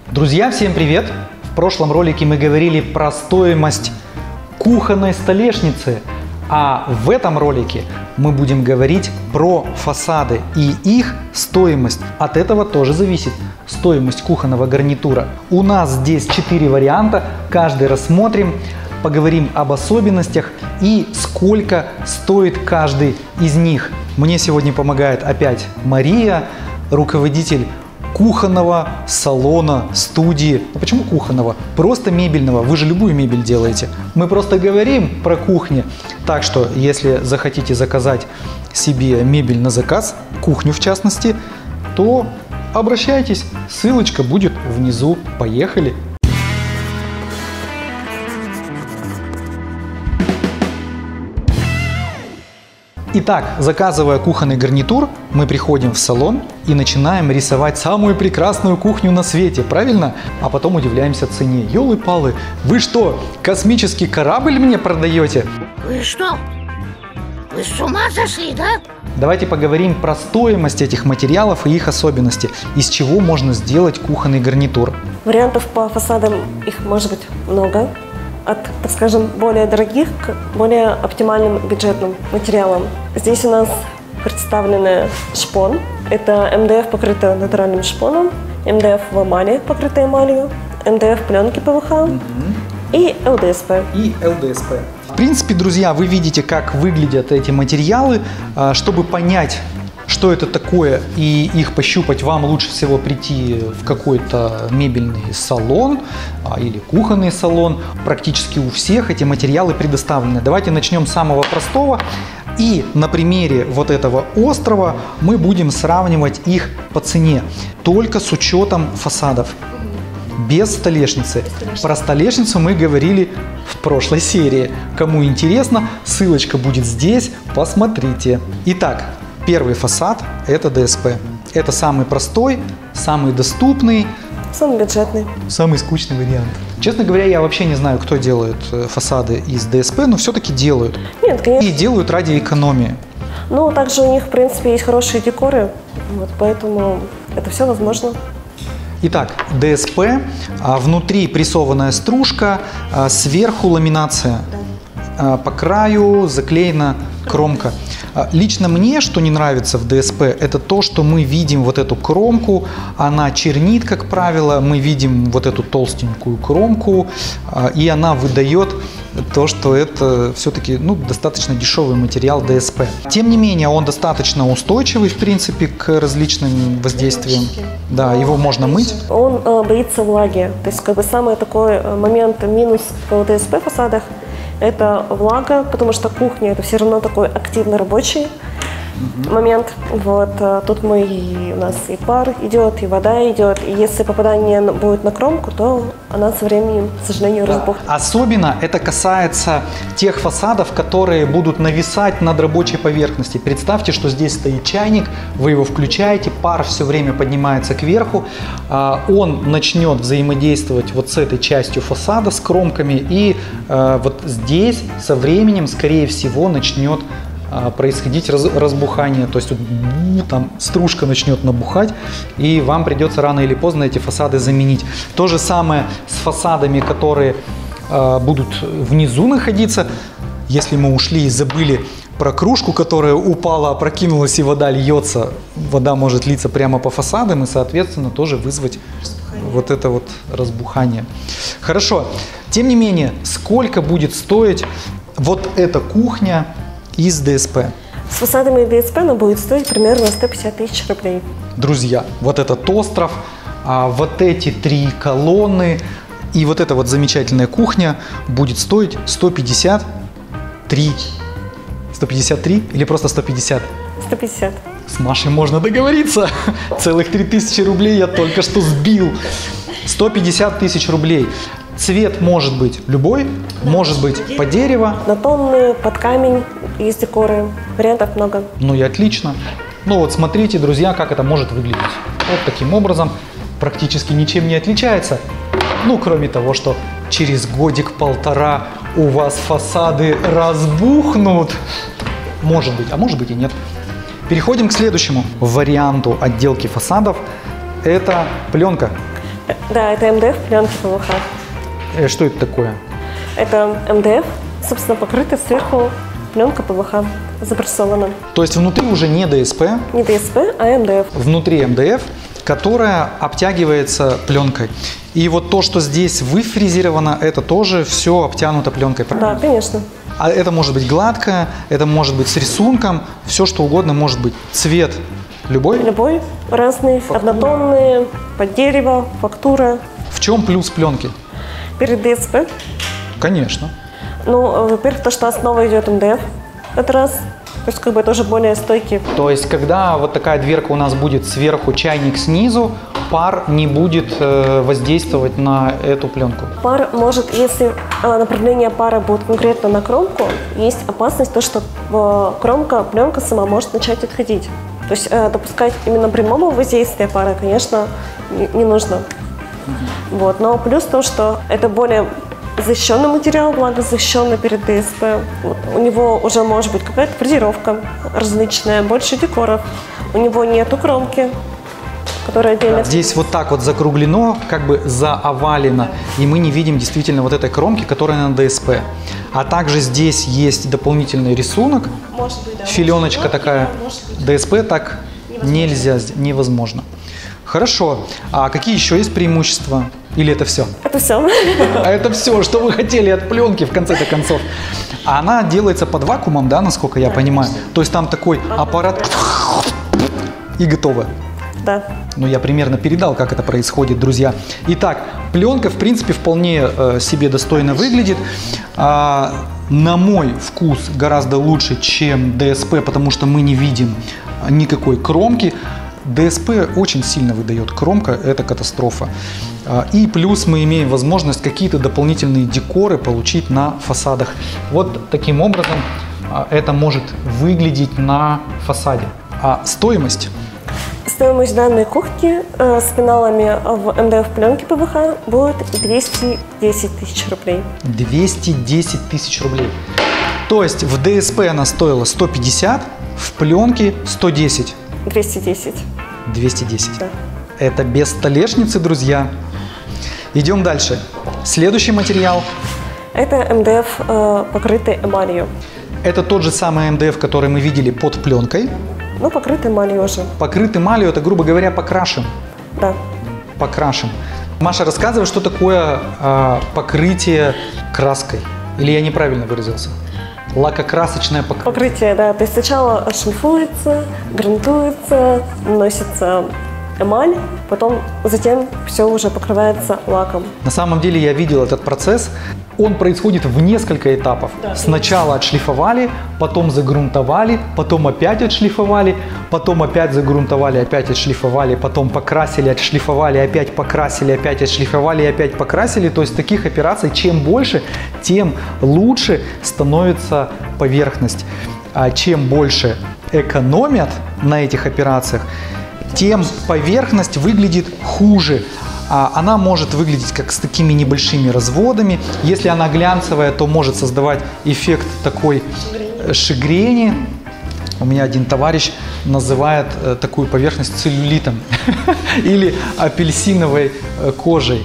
Друзья, всем привет! В прошлом ролике мы говорили про стоимость кухонной столешницы, а в этом ролике мы будем говорить про фасады и их стоимость. От этого тоже зависит стоимость кухонного гарнитура. У нас здесь 4 варианта, каждый рассмотрим, поговорим об особенностях и сколько стоит каждый из них. Мне сегодня помогает опять Мария, руководитель кухонного салона, студии. А почему кухонного? Просто мебельного. Вы же любую мебель делаете. Мы просто говорим про кухни. Так что, если захотите заказать себе мебель на заказ, кухню в частности, то обращайтесь. Ссылочка будет внизу. Поехали! Итак, заказывая кухонный гарнитур, мы приходим в салон и начинаем рисовать самую прекрасную кухню на свете, правильно? А потом удивляемся цене. Ёлы-палы, вы что, космический корабль мне продаете? Вы что? Вы с ума сошли, да? Давайте поговорим про стоимость этих материалов и их особенности. Из чего можно сделать кухонный гарнитур? Вариантов по фасадам их может быть много. От, так скажем, более дорогих к более оптимальным бюджетным материалам. Здесь у нас представлены шпон. Это МДФ, покрытый натуральным шпоном, МДФ в эмали, покрытый эмалью, МДФ пленки ПВХ и ЛДСП. В принципе, друзья, вы видите, как выглядят эти материалы. Чтобы понять, что это такое, и их пощупать, вам лучше всего прийти в какой-то мебельный салон или кухонный салон. Практически у всех эти материалы предоставлены. Давайте начнем с самого простого. И на примере вот этого острова мы будем сравнивать их по цене, только с учетом фасадов, без столешницы. Про столешницу мы говорили в прошлой серии. Кому интересно, ссылочка будет здесь, посмотрите. Итак, первый фасад – это ДСП. Это самый простой, самый доступный, самый бюджетный, самый скучный вариант. Честно говоря, я вообще не знаю, кто делает фасады из ДСП, но все-таки делают. Нет, конечно. И делают ради экономии. Ну, также у них, в принципе, есть хорошие декоры, вот, поэтому это все возможно. Итак, ДСП, внутри прессованная стружка, сверху ламинация. По краю заклеена кромка. Лично мне, что не нравится в ДСП, это то, что мы видим вот эту кромку, она чернит, как правило, мы видим вот эту толстенькую кромку, и она выдает то, что это все-таки достаточно дешевый материал ДСП. Тем не менее, он достаточно устойчивый, в принципе, к различным воздействиям. Да, его можно мыть. Он боится влаги. То есть, самый такой момент, минус в ДСП фасадах, это влага, потому что кухня это все равно такой активно рабочий момент. Вот, тут у нас и пар идет, и вода идет. И если попадание будет на кромку, то она со временем, к сожалению, разбухнет. Особенно это касается тех фасадов, которые будут нависать над рабочей поверхностью. Представьте, что здесь стоит чайник, вы его включаете, пар все время поднимается кверху, он начнет взаимодействовать вот с этой частью фасада, с кромками, и вот здесь со временем, скорее всего, начнет происходить разбухание, то есть там стружка начнет набухать, и вам придется рано или поздно эти фасады заменить. То же самое с фасадами, которые будут внизу находиться. Если мы ушли и забыли про кружку, которая упала, опрокинулась и вода льется, вода может литься прямо по фасадам и, соответственно, тоже вызвать вот это вот разбухание. Хорошо. Тем не менее, сколько будет стоить вот эта кухня из ДСП? С фасадами ДСП она будет стоить примерно 150 тысяч рублей. Друзья, вот этот остров, вот эти 3 колонны и вот эта вот замечательная кухня будет стоить 153. 153 или просто 150? 150. С Машей можно договориться. Целых 3000 рублей я только что сбил. 150 тысяч рублей. Цвет может быть любой, может быть под дерево. Однотонные, под камень, есть декоры, вариантов много. Ну и отлично. Ну вот смотрите, друзья, как это может выглядеть. Вот таким образом, практически ничем не отличается. Ну, кроме того, что через годик-полтора у вас фасады разбухнут. Может быть, а может быть и нет. Переходим к следующему варианту отделки фасадов. Это пленка. Да, это МДФ пленки ПВХ. Что это такое? Это МДФ, собственно, покрытый сверху пленка ПВХ, запрессована. То есть внутри уже не ДСП, Не ДСП, а МДФ. внутри МДФ, которая обтягивается пленкой. И вот то, что здесь выфрезеровано, это тоже все обтянуто пленкой, правильно? Да, конечно. А это может быть гладкое, это может быть с рисунком, все что угодно может быть. Цвет любой. Любой, разный, однотонные, под дерево, фактура. В чем плюс пленки? Перед ДСП. Конечно. Ну, во-первых, то, что основа идет МДФ, это раз. То есть, как бы тоже более стойкий. То есть, когда вот такая дверка у нас будет сверху, чайник снизу, пар не будет воздействовать на эту пленку. Пар может, если направление пара будет конкретно на кромку, есть опасность, то, что пленка сама может начать отходить. То есть допускать именно прямого воздействия пара, конечно, не нужно. Вот. Но плюс в том, что это более защищенный материал, влагозащищенный перед ДСП. Вот. У него уже может быть какая-то фрезеровка различная, больше декоров. У него нету кромки, которая делит. Здесь вот так вот закруглено, как бы заовалено, и мы не видим действительно вот этой кромки, которая на ДСП. А также здесь есть дополнительный рисунок, Может быть, да. филеночка такая. ДСП так нельзя, невозможно. Хорошо. А какие еще есть преимущества? Или это все? Это все. А это все, что вы хотели от пленки в конце-то концов. А она делается под вакуумом, да, насколько я понимаю? То есть там такой аппарат и готово. Да. Ну, я примерно передал, как это происходит, друзья. Итак, пленка, в принципе, вполне себе достойно выглядит. На мой вкус гораздо лучше, чем ДСП, потому что мы не видим никакой кромки. ДСП очень сильно выдает кромка, это катастрофа. И плюс мы имеем возможность какие-то дополнительные декоры получить на фасадах. Вот таким образом это может выглядеть на фасаде. А стоимость? Стоимость данной кухни с пеналами в МДФ пленке ПВХ будет 210 тысяч рублей. 210 тысяч рублей. То есть в ДСП она стоила 150, в пленке 110. 210. 210. Да. Это без столешницы, друзья. Идем дальше. Следующий материал. Это МДФ, покрытый эмалью. Это тот же самый МДФ, который мы видели под пленкой. Ну, покрытый эмалью уже. Покрытый эмалью, это, грубо говоря, покрашен. Да. Покрашен. Маша, рассказывай, что такое покрытие краской. Или я неправильно выразился? Лакокрасочное покрытие. Покрытие, да. То есть сначала шлифуется, грунтуется, наносится эмаль, потом затем все уже покрывается лаком. На самом деле я видел этот процесс. Он происходит в несколько этапов. Да, Сначала отшлифовали, потом загрунтовали, потом опять отшлифовали, потом опять загрунтовали, опять отшлифовали, потом покрасили, отшлифовали, опять покрасили, опять отшлифовали и опять покрасили. То есть таких операций чем больше, тем лучше становится поверхность. А чем больше экономят на этих операциях, тем поверхность выглядит хуже. Она может выглядеть как с такими небольшими разводами. Если она глянцевая, то может создавать эффект такой шигрени. У меня один товарищ называет такую поверхность целлюлитом или апельсиновой кожей.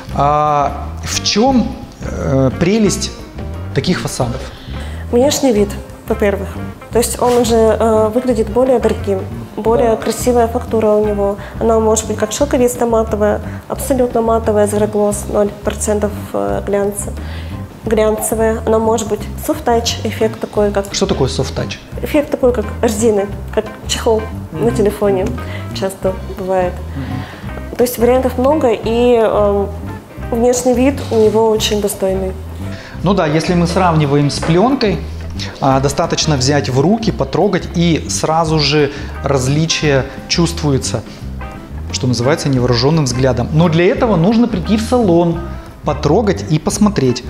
В чем прелесть таких фасадов? Внешний вид, во-первых. То есть он уже выглядит более дорогим, более красивая фактура у него. Она может быть как шелковисто-матовая, абсолютно матовая, зероглосс, 0% глянца. Глянцевая. Она может быть soft-touch, эффект такой, как... Что такое soft-touch? Эффект такой, как резины, как чехол на телефоне часто бывает. То есть вариантов много, и внешний вид у него очень достойный. Ну да, если мы сравниваем с пленкой, достаточно взять в руки, потрогать, и сразу же различие чувствуется, что называется, невооруженным взглядом. Но для этого нужно прийти в салон, потрогать и посмотреть.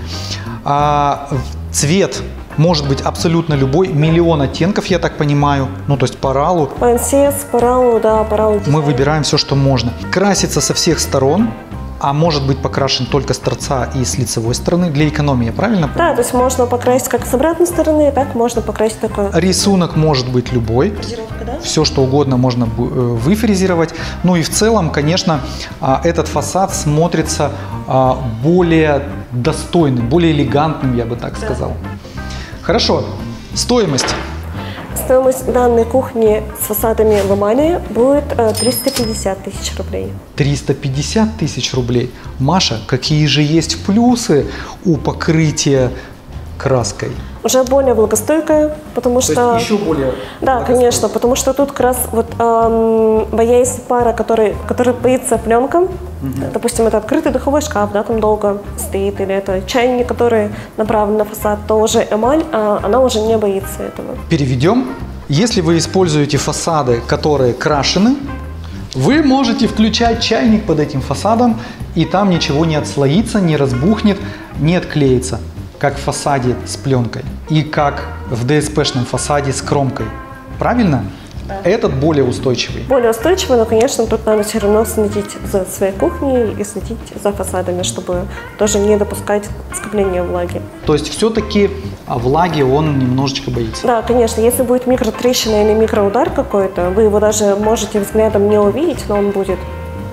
Цвет может быть абсолютно любой, миллион оттенков, я так понимаю, ну то есть по ралу. По NCS, по ралу, да, по ралу. Мы выбираем все, что можно. Красится со всех сторон, а может быть покрашен только с торца и с лицевой стороны для экономии, я правильно понимаю? Да, то есть можно покрасить как с обратной стороны, так можно покрасить такой. Рисунок может быть любой. Фрезеровка, да? Все, что угодно можно выфрезеровать. Ну и в целом, конечно, этот фасад смотрится более достойным, более элегантным, я бы так сказал. Хорошо. Стоимость. Стоимость данной кухни с фасадами в эмали будет 350 тысяч рублей. 350 тысяч рублей. Маша, какие же есть плюсы у покрытия краской? Уже более влагостойкая, потому что... еще более... Да, конечно, потому что тут как раз вот боясь пара, который боится пленком, допустим, это открытый духовой шкаф, да, там долго стоит, или это чайник, который направлен на фасад, то уже эмаль, она уже не боится этого. Переведем. Если вы используете фасады, которые крашены, вы можете включать чайник под этим фасадом, и там ничего не отслоится, не разбухнет, не отклеится, как в фасаде с пленкой и как в ДСПшном фасаде с кромкой. Правильно? Да. Этот более устойчивый. Более устойчивый, но, конечно, тут надо все равно следить за своей кухней и следить за фасадами, чтобы тоже не допускать скопления влаги. То есть все-таки влаги он немножечко боится? Да, конечно. Если будет микротрещина или микроудар какой-то, вы его даже можете взглядом не увидеть, но он будет.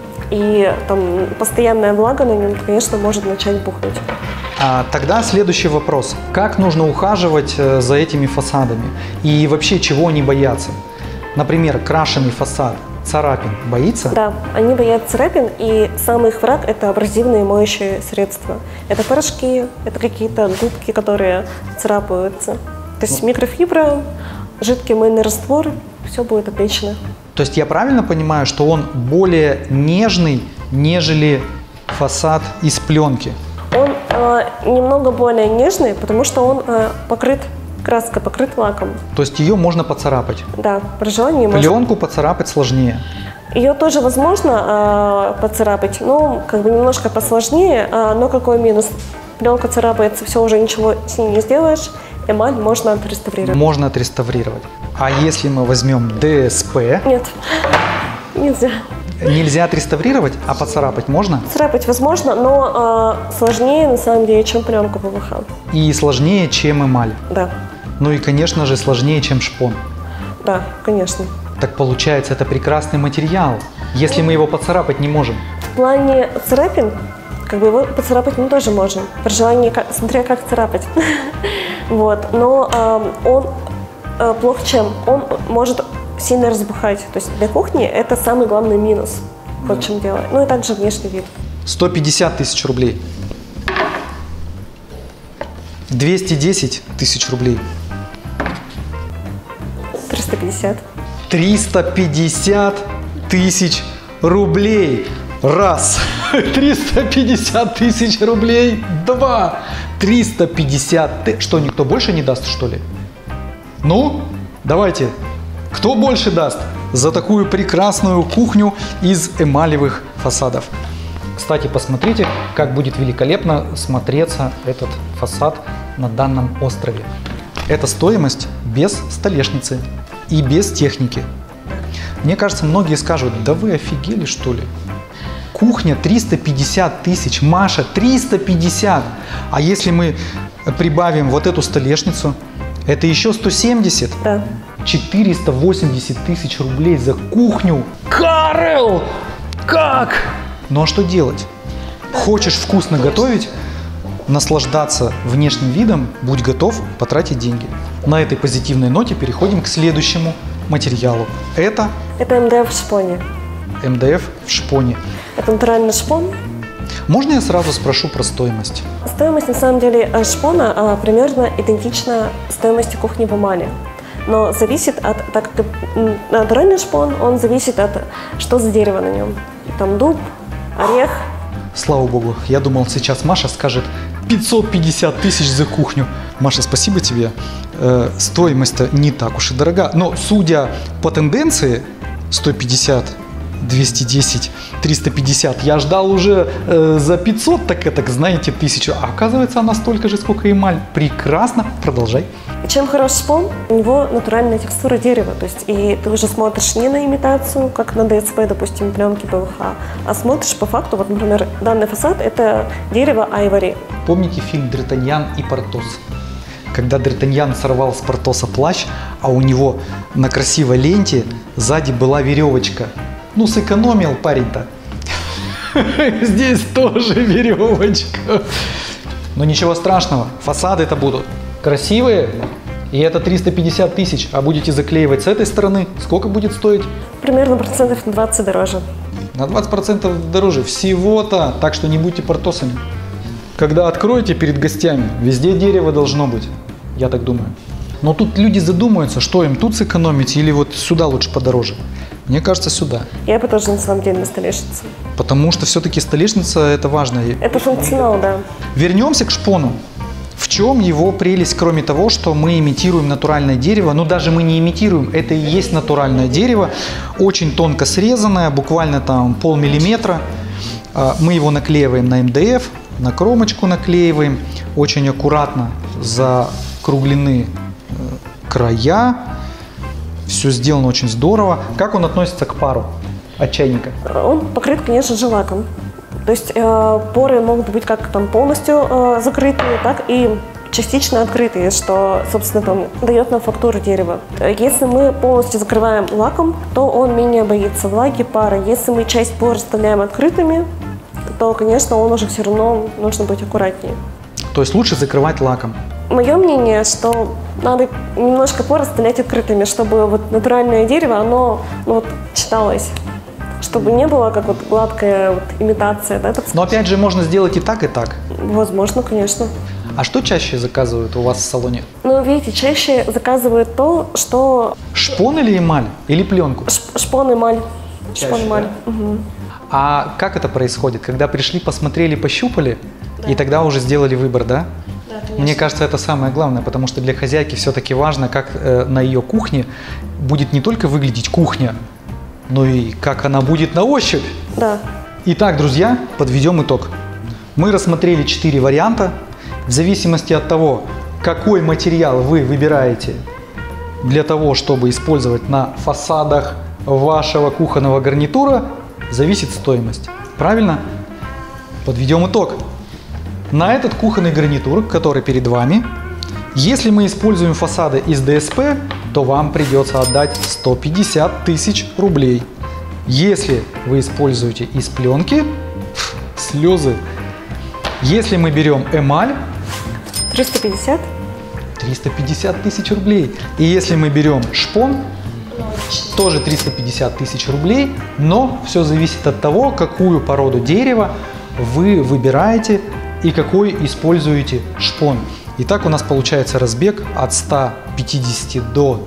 И там постоянная влага на нем, конечно, может начать бухнуть. Тогда следующий вопрос. Как нужно ухаживать за этими фасадами? И вообще, чего они боятся? Например, крашеный фасад, царапин, боится? Да, они боятся царапин, и самый их враг – это абразивные моющие средства. Это порошки, это какие-то губки, которые царапаются. То есть микрофибра, жидкий мыльный раствор, все будет отлично. То есть я правильно понимаю, что он более нежный, нежели фасад из пленки? Он немного более нежный, потому что он покрыт краской, покрыт лаком. То есть ее можно поцарапать? Да, при желании можно. Пленку поцарапать сложнее? Ее тоже возможно поцарапать, но как бы немножко посложнее. Но какой минус? Пленка царапается, все, уже ничего с ней не сделаешь. Эмаль можно отреставрировать. Можно отреставрировать. А если мы возьмем ДСП? Нет, нельзя. Нельзя отреставрировать, а поцарапать можно? Царапать возможно, но сложнее на самом деле, чем пленка ПВХ. И сложнее, чем эмаль? Да. Ну и, конечно же, сложнее, чем шпон. Да, конечно. Так получается, это прекрасный материал, если мы его поцарапать не можем. В плане царапин, как бы его поцарапать мы тоже можем. При желании, смотря как царапать. Вот. Но он плох чем? Он может сильно разбухать. То есть для кухни это самый главный минус. Вот в чем дело. Ну и также внешний вид. 150 тысяч рублей. 210 тысяч рублей. 350. 350 тысяч рублей. Раз. 350 тысяч рублей. Два. 350. Что, никто больше не даст, что ли? Ну, давайте. Кто больше даст за такую прекрасную кухню из эмалевых фасадов? Кстати, посмотрите, как будет великолепно смотреться этот фасад на данном острове. Это стоимость без столешницы и без техники. Мне кажется, многие скажут: да вы офигели, что ли? Кухня 350 тысяч, Маша, 350! А если мы прибавим вот эту столешницу, это еще 170? Да. 480 тысяч рублей за кухню. Карл! Как? Ну а что делать? Хочешь вкусно готовить, наслаждаться внешним видом, будь готов потратить деньги. На этой позитивной ноте переходим к следующему материалу. Это МДФ в шпоне. МДФ в шпоне. Это натуральный шпон. Можно я сразу спрошу про стоимость? Стоимость на самом деле шпона примерно идентична стоимости кухни в эмали. Но зависит от, так как натуральный шпон, он зависит от, что за дерево на нем. Там дуб, орех. Слава богу, я думал, сейчас Маша скажет 550 тысяч за кухню. Маша, спасибо тебе. Стоимость-то не так уж и дорога. Но судя по тенденции, 150 210, 350. Я ждал уже за 500, так знаете, 1000. А оказывается, она столько же, сколько эмаль. Прекрасно. Продолжай. И чем хорош шпон? У него натуральная текстура дерева. То есть и ты уже смотришь не на имитацию, как на ДСП, допустим, пленки ПВХ, а смотришь по факту, вот, например, данный фасад – это дерево айвори. Помните фильм «Д'Артаньян и Портос»? Когда Д'Артаньян сорвал с Портоса плащ, а у него на красивой ленте сзади была веревочка. Ну, сэкономил парень-то. Здесь тоже веревочка. Но ничего страшного, фасады-то будут красивые. И это 350 тысяч. А будете заклеивать с этой стороны, сколько будет стоить? Примерно процентов на 20 дороже. На 20% дороже всего-то. Так что не будьте портосами. Когда откроете перед гостями, везде дерево должно быть. Я так думаю. Но тут люди задумаются, что им тут сэкономить или вот сюда лучше подороже. Мне кажется, сюда. Я бы тоже на самом деле на столешницу. Потому что все-таки столешница – это важно. Это функционал, да. Вернемся к шпону. В чем его прелесть, кроме того, что мы имитируем натуральное дерево? Ну, даже мы не имитируем, это и есть натуральное дерево. Очень тонко срезанное, буквально там полмиллиметра. Мы его наклеиваем на МДФ, на кромочку наклеиваем. Очень аккуратно закруглены края. Все сделано очень здорово. Как он относится к пару от чайника? Он покрыт, конечно же, лаком. То есть поры могут быть как там полностью закрытые, так и частично открытые, что, собственно, там дает нам фактуру дерева. Если мы полностью закрываем лаком, то он менее боится влаги, пара. Если мы часть пор оставляем открытыми, то, конечно, он уже все равно нужно быть аккуратнее. То есть лучше закрывать лаком? Мое мнение, что надо немножко пор оставлять открытыми, чтобы вот натуральное дерево, оно читалось. Чтобы не было как вот гладкая вот имитация. Да, но опять же можно сделать и так, и так. Возможно, конечно. А что чаще заказывают у вас в салоне? Ну, видите, чаще заказывают то, что... Шпон или эмаль? Или пленку? Шпон, эмаль. Чаще, шпон, эмаль. Да? Угу. А как это происходит? Когда пришли, посмотрели, пощупали, да, и тогда уже сделали выбор, да? Да, конечно. Мне кажется, это самое главное, потому что для хозяйки все-таки важно, как на ее кухне будет не только выглядеть кухня, но и как она будет на ощупь. Да. Итак, друзья, подведем итог. Мы рассмотрели 4 варианта. В зависимости от того, какой материал вы выбираете для того, чтобы использовать на фасадах вашего кухонного гарнитура, зависит стоимость. Правильно? Подведем итог. На этот кухонный гарнитур, который перед вами, если мы используем фасады из ДСП, то вам придется отдать 150 тысяч рублей. Если вы используете из пленки, слезы. Если мы берем эмаль, 350. 350 тысяч рублей. И если мы берем шпон, тоже 350 тысяч рублей. Но все зависит от того, какую породу дерева вы выбираете и какой используете шпон. Итак, у нас получается разбег от 150 до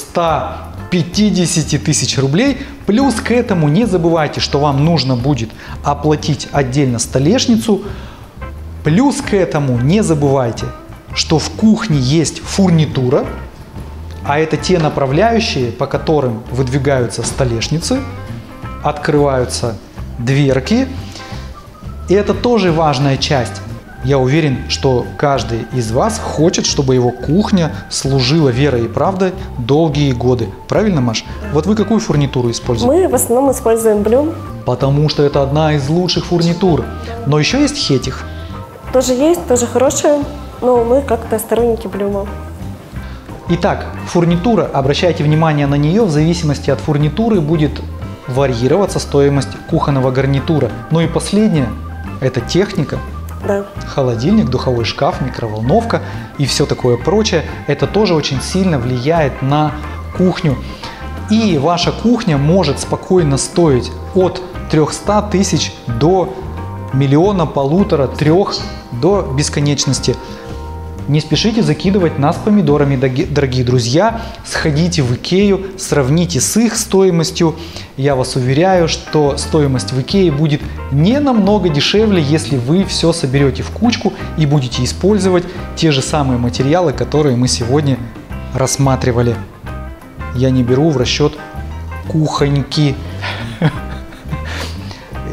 350 тысяч рублей. Плюс к этому не забывайте, что вам нужно будет оплатить отдельно столешницу. Плюс к этому не забывайте, что в кухне есть фурнитура, а это те направляющие, по которым выдвигаются столешницы, открываются дверки. И это тоже важная часть. Я уверен, что каждый из вас хочет, чтобы его кухня служила верой и правдой долгие годы. Правильно, Маш? Вот вы какую фурнитуру используете? Мы в основном используем блюм. Потому что это одна из лучших фурнитур. Но еще есть хетих. Тоже есть, тоже хорошая, но мы как-то сторонники блюма. Итак, фурнитура, обращайте внимание на нее, в зависимости от фурнитуры будет варьироваться стоимость кухонного гарнитура. Ну и последнее, это техника. Да. Холодильник, духовой шкаф, микроволновка и все такое прочее. Это тоже очень сильно влияет на кухню. И ваша кухня может спокойно стоить от 300 тысяч до 1 1,5 – 3 до бесконечности. Не спешите закидывать нас помидорами, дорогие друзья. Сходите в Икею, сравните с их стоимостью. Я вас уверяю, что стоимость в Икее будет не намного дешевле, если вы все соберете в кучку и будете использовать те же самые материалы, которые мы сегодня рассматривали. Я не беру в расчет кухоньки.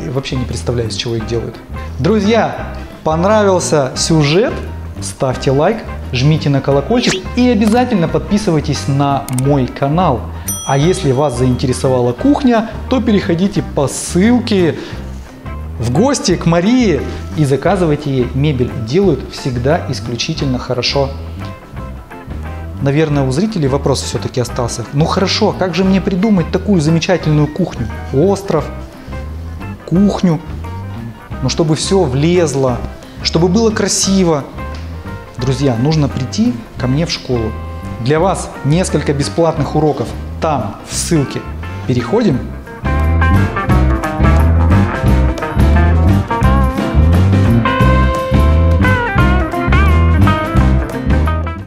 вообще не представляю, из чего их делают. Друзья, понравился сюжет? Ставьте лайк, жмите на колокольчик и обязательно подписывайтесь на мой канал. А если вас заинтересовала кухня, то переходите по ссылке в гости к Марии и заказывайте ей мебель. Делают всегда исключительно хорошо. Наверное, у зрителей вопрос все-таки остался. Ну хорошо, как же мне придумать такую замечательную кухню? Остров, кухню, ну чтобы все влезло, чтобы было красиво. Друзья, нужно прийти ко мне в школу. Для вас несколько бесплатных уроков там, в ссылке. Переходим